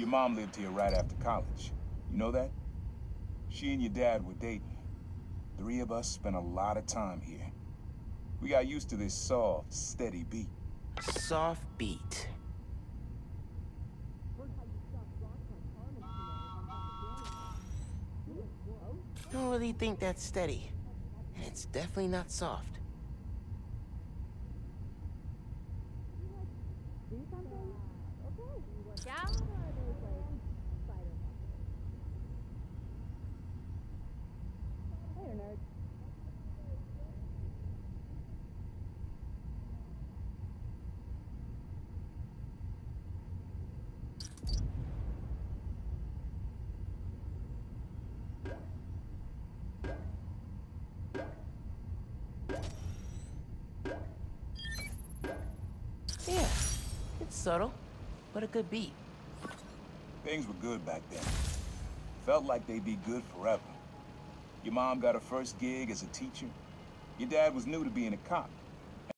mom lived here right after college. You know that? She and your dad were dating. 3 of us spent a lot of time here. We got used to this soft, steady beat. Soft beat. Don't really think that's steady. And it's definitely not soft. Yeah, it's subtle, but a good beat. Things were good back then. Felt like they'd be good forever. Your mom got her first gig as a teacher. Your dad was new to being a cop.